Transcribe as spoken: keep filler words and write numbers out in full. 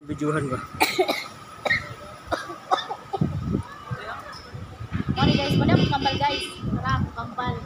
Videohan ba? Sorry guys, pada aku kambal guys. Wala aku kambal.